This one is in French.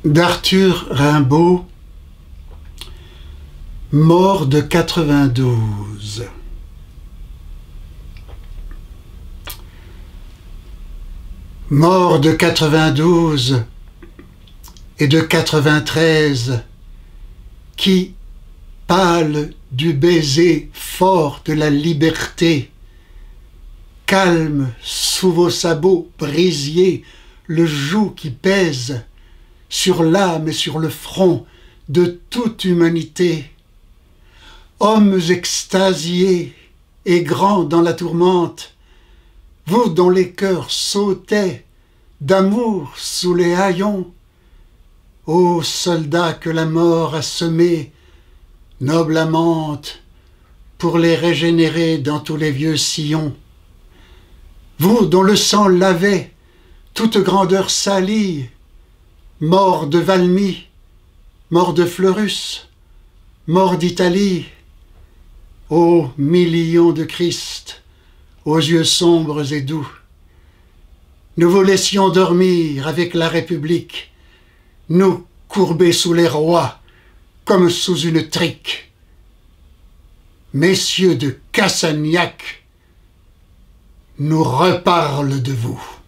d'Arthur Rimbaud, mort de 92. Mort de 92 et de 93, qui, pâle du baiser fort de la liberté, calme sous vos sabots brisiers le joug qui pèse sur l'âme et sur le front de toute humanité. Hommes extasiés et grands dans la tourmente, vous dont les cœurs sautaient d'amour sous les haillons, ô soldats que la mort a semés, noble amante, pour les régénérer dans tous les vieux sillons. Vous dont le sang lavait toute grandeur salie, mort de Valmy, mort de Fleurus, mort d'Italie, ô millions de Christ, aux yeux sombres et doux, nous vous laissions dormir avec la République, nous courbés sous les rois, comme sous une trique. Messieurs de Cassagnac nous reparlent de vous.